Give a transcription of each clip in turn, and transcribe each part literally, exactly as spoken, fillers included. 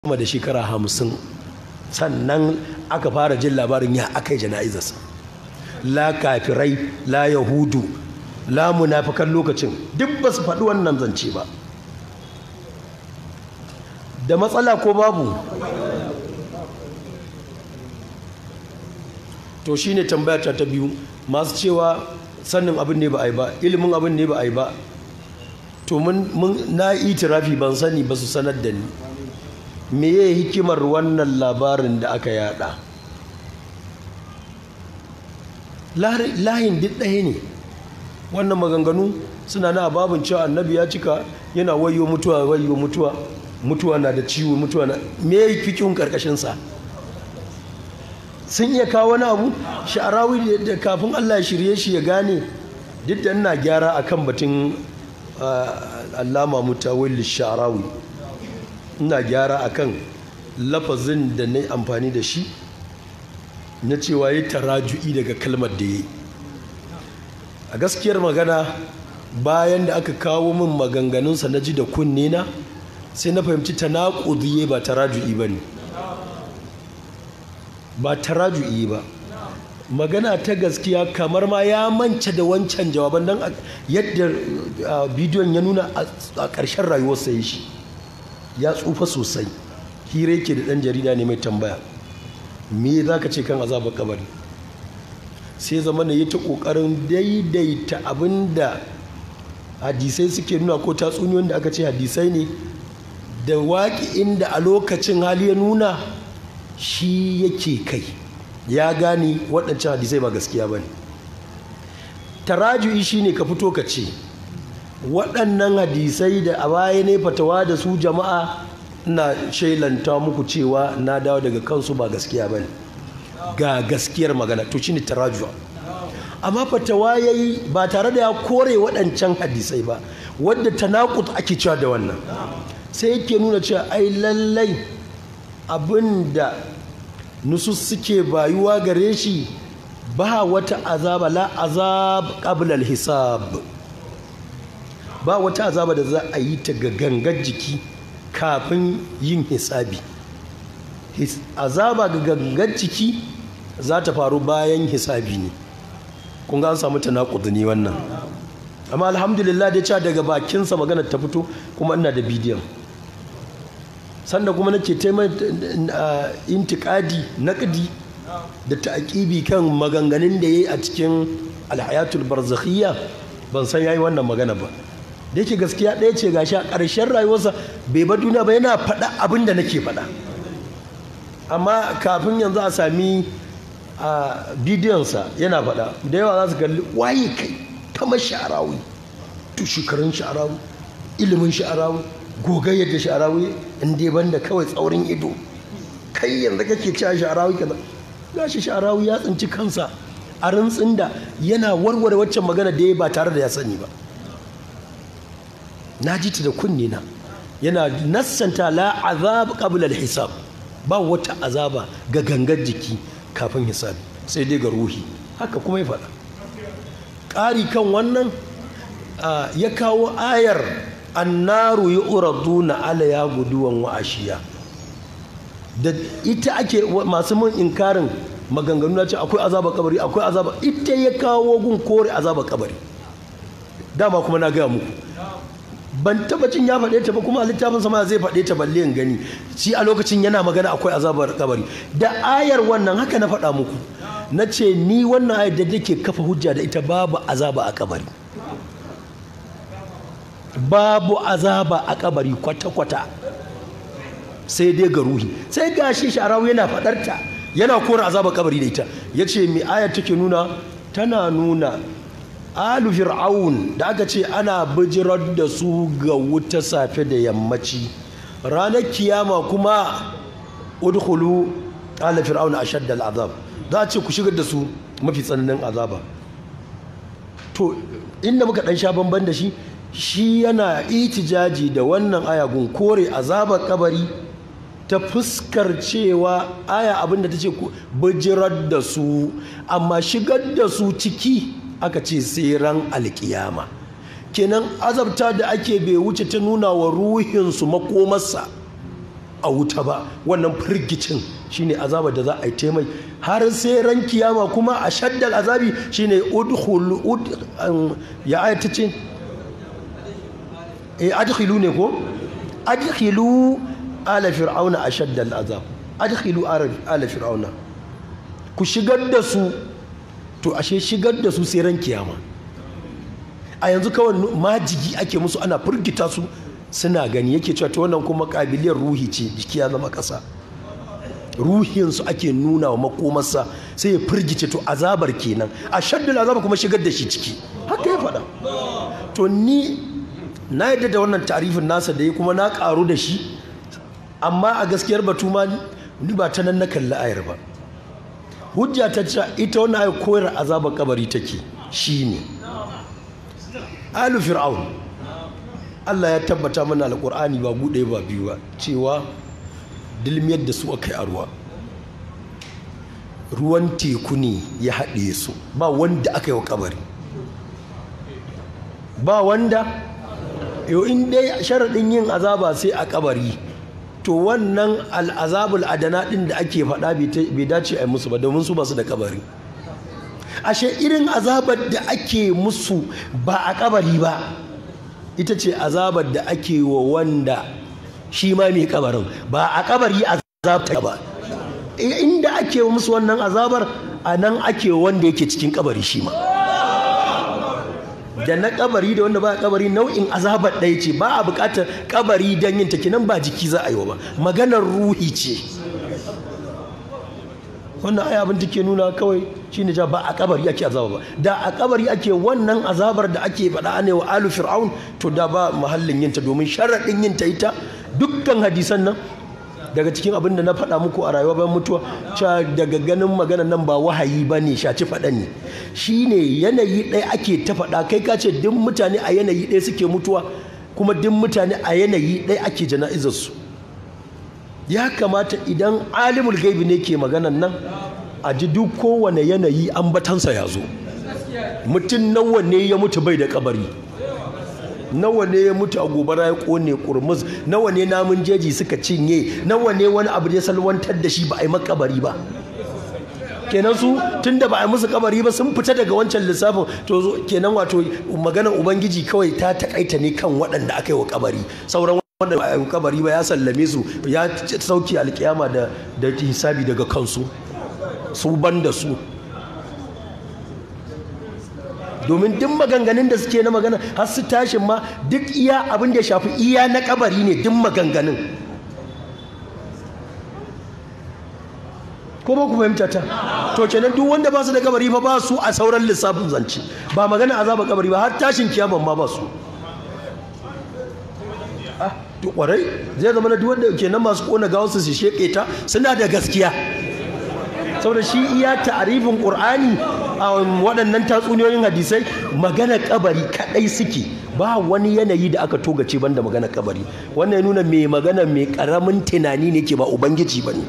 kuma da shekara hamsin sannan aka fara jin labarin ya aka yi jana'izarsa. La kafirai, la yahudu, la munafikan lokacin duk ba su faɗi wannan zance ba. Da matsala ko babu? To shi ne tambayata ta biyu, masu cewa sannin abin ne ba a yi ba, ilimin abin ne ba a yi ba. To mun na itirafi ban sani ba su sanar da ni. Me ya hikimar wannan labarin da aka yada? Layin duk ɗaya ne. Wannan maganganu suna na babin cewa annabi ya cika yana wayo mutuwa wayo mutuwa mutuwa na da ciwo mutuwa na me ya yi fikin karkashinsa? Sun iya kawo wani abu? Sha'arawi da kafin Allah ya shirye shi ya gane, duk da ina gyara akan batun Allama Mutawalli Sha'arawi, ina gyara akan lafazin da na yi amfani da shi na cewa ya taraju'i daga kalmar da ya yi. A gaskiyar magana, bayan da aka kawo min maganganunsa na ji da kunne na, sai na fahimci tanaƙudiye ba taraju'i ba ne, ba taraju'i ba. Magana ta gaskiya kamar ma ya manta da wancan jawaban don yadda bidiyon ya nuna a ƙarshen rayuwarsa ya shi ya tsufa sosai. Hira yake da ɗan jarida ne mai tambaya, me za ka ce kan azabar kabari? Sai zama na yi ta ƙoƙarin daidaita abin da hadisai suke nuna ko tatsuniyoyin da aka ce hadisai ne da waƙi inda a lokacin hali ya nuna shi yake kai. Ya gani waɗancan hadisai ba gaskiya ba ne. Taraju'i shi ne ka fito ka ce waɗannan hadisai da a baya ne fatawa da su jama'a, ina shailanta muku cewa na dawo daga kansu ba gaskiya ba ne, ga gaskiyar magana. To shi ne taraju'a. Amma fatawa ya yi ba tare da ya kore waɗancan hadisai ba, wadda tanakut ake cewa da wannan, sai yake nuna cewa ai lallai abin da nusus suke bayuwa gare shi ba wata azaba, la azab qabla al-hisab, ba wata azaba da za a yi ta ga gangar jiki kafin yin hisabi. Azaba ga gangar jiki za ta faru bayan hisabi ne. Kun ga an samu tanaqud ne wannan. Amma alhamdulillah dai cewa daga bakinsa magana ta fito, kuma ina da bidiyon. Sanda kuma nake taimai intikadi naqdi da ta'qibi kan maganganun da yayi a cikin alhayatul barzakhiyya, ban san yayi wannan magana ba. Da yake gaskiya ɗaya ce gashi a ƙarshen rayuwarsa bai bar duniya ba yana faɗa abin da nake faɗa. Amma kafin yanzu a sami a bidiyonsa yana faɗa, da yawa za su kalli waye kai kamar Sha'arawi, to shekarun Sha'arawi, ilimin Sha'arawi, gogayyar da Sha'arawi, in dai banda kawai tsaurin ido, kai yanzu kake cewa Sha'arawi kaza. Gashi Sha'arawi ya tsinci kansa a rantsin da yana warware waccan magana da ya ba tare da ya sani ba. Na ji ta da kunne na, yana nassanta la azab qabla al-hisab, ba wata azaba ga gangar jiki kafin hisabi, sai dai ga ruhi. Haka kuma ya faɗa. Ƙari kan wannan ya kawo ayar annaru yu'raduna alayha guduwan wa ashiya, da ita ake masu mun inkarin maganganu na ce akwai azaba kabari akwai azaba, ita ya kawo gun kore azaba kabari. Dama kuma na gaya muku ban tabbacin ya faɗe ta ba, kuma a littafin sama zai faɗe ta balle in gani. Shi a lokacin yana magana akwai azabar kabari da ayar wannan, haka na faɗa muku na ce ni wannan ayar da take kafa hujja da ita babu azaba a kabari, babu azaba a kabari kwata-kwata, sai dai ga ruhi. Sai gashi Sha'arawi yana faɗarta yana kora azaba kabari da ita. Ya ce mai ayar take nuna, tana nuna alu fir'aun da aka ce ana bijirar da su ga wuta safe da yammaci, ranar kiyama kuma udkhulu ala fir'aun ashadda al'azab, za a ce ku shigar da su mafi tsananin azaba. To inda muka dan sha bamban da shi, shi yana itijaji da wannan aya gun kore azabar kabari ta fuskar cewa aya abinda ta ce ku bijirar da su, amma shigar da su ciki aka ce sai ran alkiyama. Kenan azabta da ake bai wuce ta nuna wa ruhinsu makomarsa a wuta ba. Wannan firgicin shine azabar da za a yi taimai har sai ran kiyama. Kuma a shaddal azabi shine udkhulu ud ya ayata ce eh adkhilu ne ko adkhilu ala fir'auna ashaddal azab. Adkhilu ala fir'auna, ku shigar da su. To ashe shigar da su sai ran kiyama. A yanzu kawai majigi ake musu, ana firgita su suna gani. Yake cewa to wannan kuma kabiliyar ruhi ce, jiki ya zama ƙasa. Ruhinsu ake nuna wa makomarsa sai ya firgice. To azabar kenan, ashaddal azab kuma shigar da shi ciki. Haka ya faɗa. To ni na yadda da wannan tarifin nasa da ya kuma na ƙaru da shi, amma a gaskiyar batu ma ni ba ta nan na kalli ayar ba. Hujja ta ce ita wannan ayar koyar azabar kabari take shine alu fir'aun. Allah ya tabbata mana alqur'ani ba bude ba biyu ba cewa dilmiyar da su akai a ruwa, ruwan teku ne ya haɗe su, ba wanda aka yi wa kabari, ba wanda yau in dai sharaɗin yin azaba sai a kabari, to wannan al'azabul adana ɗin da ake faɗa bai dace a yi musu ba, domin su ba su da kabari. Ashe irin azabar da ake musu ba a kabari ba ita ce azabar da ake wa wanda shi ma mai kabarin, ba a kabari azabta ba. Inda ake musu wannan azabar a nan ake wanda yake cikin kabari shi ma. Da na kabari da wanda ba kabari nau'in azabar ɗaya ce, ba a buƙatar kabari don yin take nan, ba jiki za a yi wa ba, maganar ruhi ce. Wannan aya abin take nuna kawai shine ja ba a kabari ake azaba ba. Da a kabari ake wannan azabar da ake faɗa ne wa alu fir'aun, to da ba mahallin yin ta, domin sharaɗin yin ta ita dukkan hadisan nan daga cikin abin da na faɗa muku a rayuwa bayan mutuwa, cewa daga ganin maganar nan ba wahayi ba ne, shaci faɗa ne. Shi ne yanayi ɗaya ake ta faɗa, kai ka ce duk mutane a yanayi ɗaya suke mutuwa, kuma duk mutane a yanayi ɗaya ake jana'izarsu. Ya kamata idan alimul gaibi ne ke maganar nan, a ji duk kowane yanayi ambatansa ya zo. Mutum nawa ne ya mutu bai da kabari, nawa ne ya mutu a gobara ya kone kurmus, nawa ne namun jeji suka cinye, nawa ne wani abu da ya salwantar da shi ba a yi makabari ba. Kenan su tunda ba a yi musu kabari ba sun fita daga wancan lissafin. To kenan wato maganar ubangiji kawai ta takaita ne kan waɗanda aka yi wa kabari, sauran wanda ba a yi kabari ba ya sallame su, ya sauki alkiyama da da hisabi daga kansu, su ban da su. Domin duk maganganun da suke na magana har su tashin ma duk iya abin da ya shafi iya na kabari ne duk maganganun. Ko ba ku fahimta ta? To kenan duk wanda ba su da kabari fa ba su a sauran lissafin zance, ba magana azaba kabari ba, har tashin kiyaman ma ba su. Ah, to kwarai zai zama na duk wanda kenan masu kona gawansu su sheke ta suna da gaskiya, saboda shi iya ta'arifin Qur'ani a waɗannan tatsuniyoyin hadisai magana kabari kadai suke, ba wani yanayi da aka togace banda magana kabari. Wannan ya nuna mai magana mai karamin tunani ne ke, ba ubangiji bane,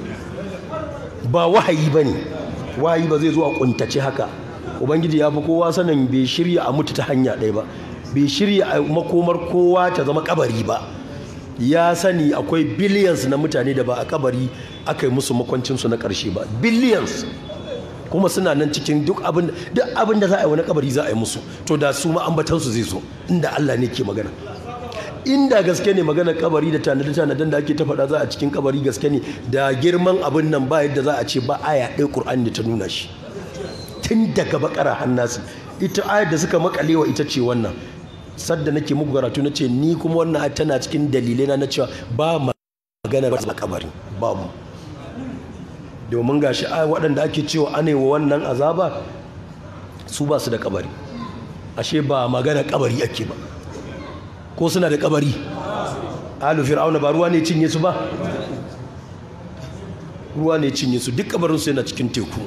ba wahayi bane. Wahayi ba zai zo a kuntace haka. Ubangiji ya fi kowa sanin bai shirya a mutu ta hanya ɗaya ba, bai shirya a makomar kowa ta zama kabari ba. Ya sani akwai billions na mutane da ba a kabari aka yi musu makwancinsu na ƙarshe ba, billions, kuma suna nan cikin duk abin duk abin da za a yi wani kabari za a yi musu. To da su ma ambatansu zai zo inda Allah ne ke magana. Inda gaske ne magana kabari da tanadi tanadan da ake ta faɗa za a cikin kabari gaske ne, da girman abin nan ba yadda za a ce ba aya ɗaya Qur'ani da ta nuna shi, tun daga bakara hannasi. Ita ayar da suka makalewa ita ce wannan. Sadda nake muku karatu na ce ni kuma wannan tana cikin dalilai na na cewa ba magana ba kabari, babu. Domin gashi waɗanda ake cewa ane wa wannan azaba su ba su da kabari, ashe ba magana kabari ake ba. Ko suna da kabari? Alu fir'auna ba ruwa ne cinye su ba? Ruwa ne cinye su, duk kabarin su yana cikin teku,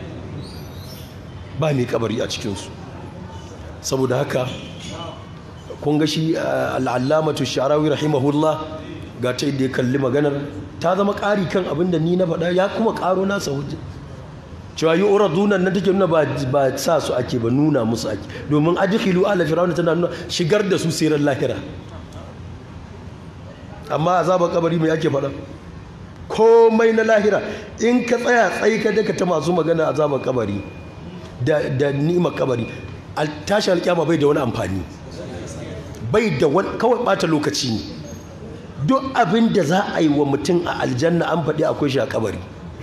ba mai kabari a cikinsu. Saboda haka kun ga shi al'allamatu sha'arawi rahimahullah ga ta yadda ya kalli maganar ta zama ƙari kan abin da ni na faɗa, ya kuma ƙaro nasa hujja cewa yi ura dunan na take nuna ba sa su ake ba, nuna musu ake. Domin adkhilu ala fir'auna tana nuna shigar da su sirar lahira. amma azabar kabari mai ake faɗa komai na lahira in ka tsaya tsayi ka daka ta masu magana azabar kabari da da ni'imar kabari tashi alƙiyama bai da wani amfani bai da wani kawai bata lokaci ne duk abin da za a yi wa mutum a aljanna an faɗi akwai shi a kabari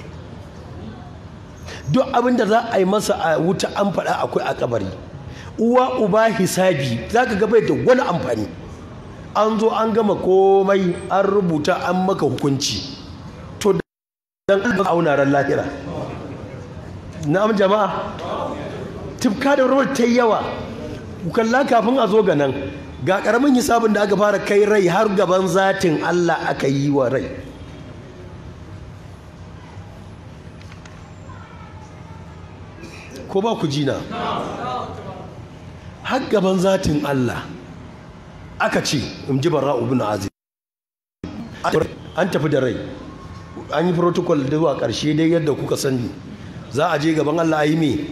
duk abin da za a yi masa a wuta an faɗa akwai a kabari uwa uba hisabi za ka ga bai da wani amfani an zo an gama komai an rubuta an maka hukunci to dan an auna ran lahira na'am jama'a tifka da rawar ta yawa ku kalla kafin a zo ga nan ga karamin hisabin da aka fara kai rai har gaban zatin Allah aka yi wa rai ko ba ku jina har gaban zatin Allah aka ce in ji Bara'u ibn Azib an tafi da rai an yi protocol da zuwa ƙarshe dai yadda kuka sani za a je gaban Allah a yi me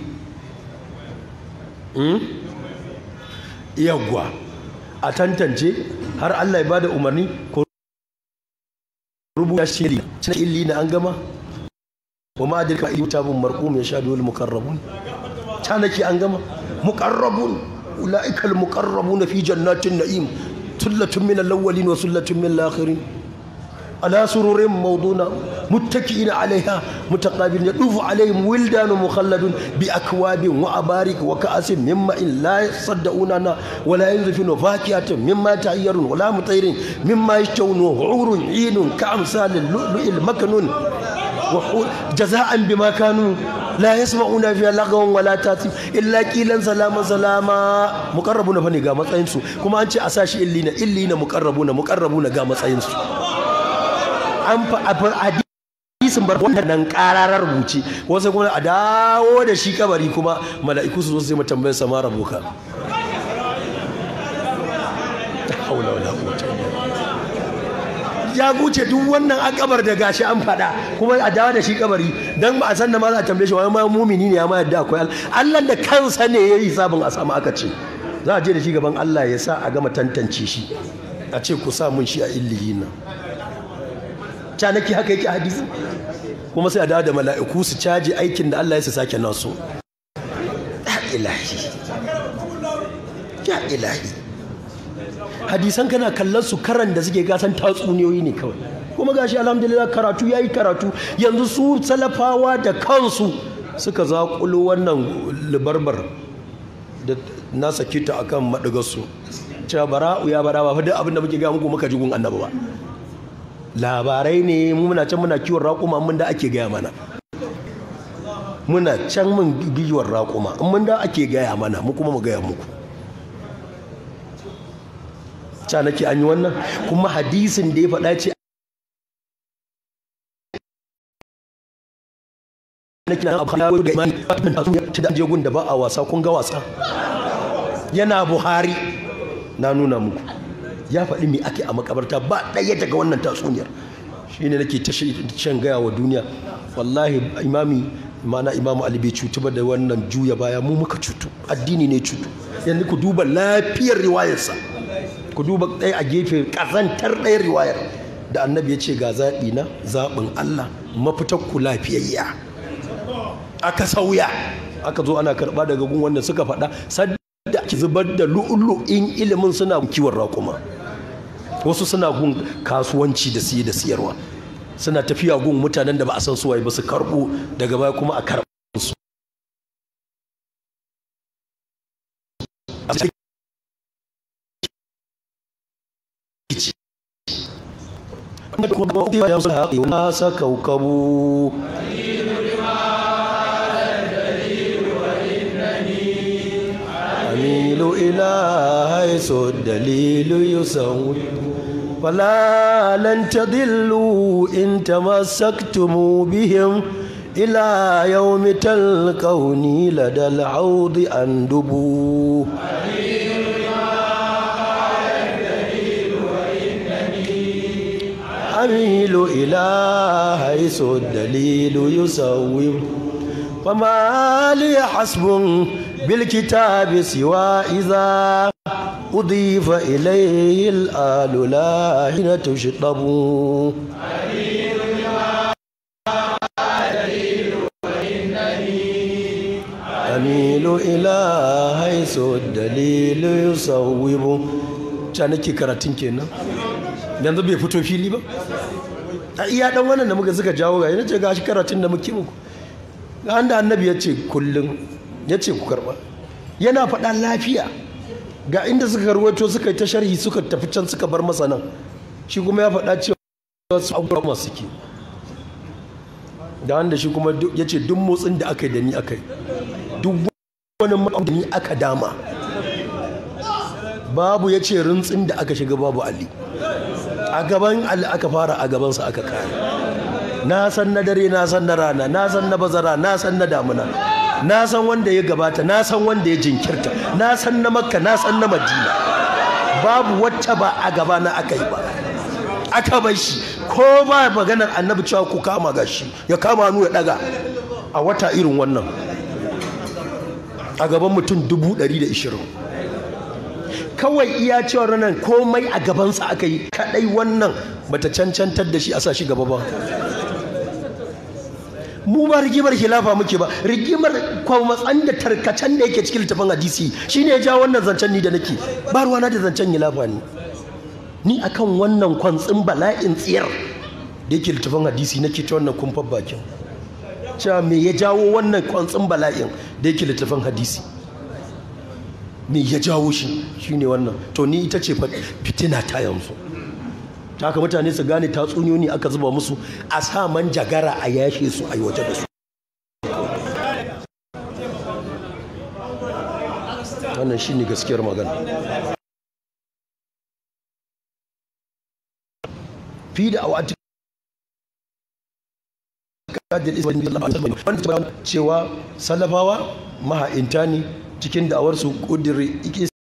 yawwa a tantance har Allah ya bada umarni ko rubuta shi ne illi na an gama wa ma adraka kitabun marqum yashhadu al muqarrabun tanaki an gama muqarrabun ulaika al muqarrabun fi jannatin na'im sullatun min al awwalin wa sullatun min al akhirin على سرور موضونة متكئين عليها متقابلين يطوف عليهم ولدان مخلد بأكواب وأبارك وكأس من ماء لا يصدقون ولا ينزفون فاكهة مما تعيرون ولا مطير مما يشتهون وحور عين كأمثال اللؤلؤ المكنون جزاء بما كانوا لا يسمعون فيها لغوا ولا تاثيم إلا قيلا سلاما سلاما مقربون فني ga matsayinsu kuma an ce a sashi illina illina muqarrabuna muqarrabuna ga matsayinsu an fa hadisin bar wannan ƙararar rubuce wasu kuma a dawo da shi kabari kuma mala'iku su zo su yi tambayar sama rabuka haula wala quwwata ya guce duk wannan akabar da gashi an fada kuma a dawo da shi kabari dan ba a san da ma za a tambaye shi wai ma mumini ne ya ma yadda akwai Allah da kansa ne yayi sabon a sama aka ce za a je da shi gaban Allah ya sa a gama tantance shi a ce ku sa mun shi a illiyin nan canaki haka yake hadisi kuma sai a dawo da mala'iku su caji aikin da Allah ya sa sake nasu ya ilahi ya ilahi hadisan kana kallon su karan da suke gasan tatsuniyoyi ne kawai kuma gashi alhamdulillah karatu yayi karatu yanzu su salafawa da kansu suka zakulo wannan libarbar da na saki ta akan madigarsu cewa bara'u ya bara ba fa duk abin da muke ga muku muka ji gun annabi ba labarai ne muna can muna kiwon raƙuma mun da ake gaya mana muna can mun kiwon raƙuma in mun da ake gaya mana mu kuma mu gaya muku ca nake an yi wannan kuma hadisin da ya faɗa ce da jegun da ba a wasa kun ga wasa yana Buhari na nuna muku ya faɗi me ake a makabarta ba ɗaya daga wannan tatsuniyar shine nake ta shan gaya wa duniya wallahi imami mana imamu Ali bai cutu ba da wannan juya baya mu muka cutu addini ne cutu yanzu ku duba lafiyar riwayarsa ku duba ɗaya a gefe ƙazantar ɗaya riwayar da annabi ya ce ga zaɓi na zaɓin Allah mafitar ku lafiyayya aka sauya aka zo ana karɓa daga gun wanda suka faɗa sadda ake zubar da lu'ulu'in ilimin suna kiwon raƙuma wasu suna gun kasuwanci da siye da siyarwa suna tafiya gun mutanen da ba a san su waye ba su karɓo daga baya kuma a karɓo su nasa kaukabu amilu ila haisu dalilu yusawi فلا لن تضلوا إن تمسكتم بهم إلى يوم تلقوني لدى العوض أندبوا أميل إلى حيث الدليل يسوي فما لي حسب بالكتاب سوى إذا أضيف إليه الآل لا حين تشطب أميل إلى حيث الدليل يصوب. ta nake karatun kenan yanzu bai fito fili ba a iya dan wannan da muka suka jawo ga yace gashi karatun da muke muku ga anda annabi yace kullun yace ku karba yana faɗa lafiya ga inda suka karwato suka yi ta sharhi suka tafi can suka bar masa nan shi kuma ya faɗa cewa su abubuwa masu ke da wanda shi kuma yace duk motsin da aka yi da ni aka yi duk wani da ni aka dama babu ya ce rintsin da aka shiga babu Ali a gaban Ali aka fara a gabansa aka kare na san na dare na san na rana na san na bazara na san na damuna na san wanda ya gabata na san wanda ya jinkirta na san na Makka na san na Madina babu wacce ba a gaba na aka yi ba aka bai shi ko ba maganar annabi cewa ku kama gashi ya kama hannu ya daga a wata irin wannan a gaban mutum dubu ɗari da ishirin kawai iya cewa ranar komai a gabansa aka yi kadai wannan bata cancantar da shi a sa shi gaba ba mu ba rigimar khilafa muke ba rigimar kwamatsan da tarkacen da yake cikin littafin hadisi shine ya ja wannan zancen ni da nake ba ruwana da zancen khilafa ne ni akan wannan kwantsin bala'in tsiyar da yake littafin hadisi nake ta wannan kumfar bakin cewa me ya jawo wannan kwantsin bala'in da yake littafin hadisi me ya jawo shi shine wannan to ni ita ce fitina ta yanzu haka mutane su gane tatsuniyoyi aka zuba musu a sa manjagara a yashe su a yi waje da su wannan shine gaskiyar magana fi da awati cewa salafawa maha'inta ne cikin da'awarsu ƙudiri